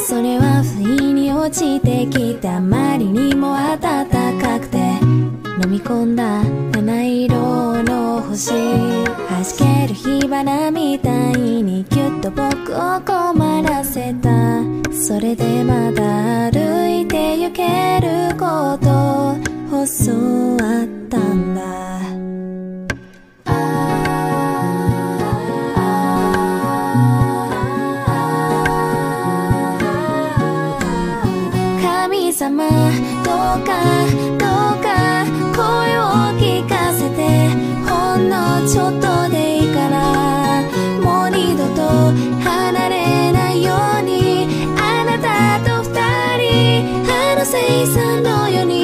それは不意に落ちてきた、あまりにも暖かくて飲み込んだ七色の星、弾ける火花みたいにキュッと僕を困らせた。それでまた歩いて行けることを教わったんだ。神様どうかどうか声を聞かせて、ほんのちょっとでいいからもう二度と離れないように、あなたと二人あの星さんのように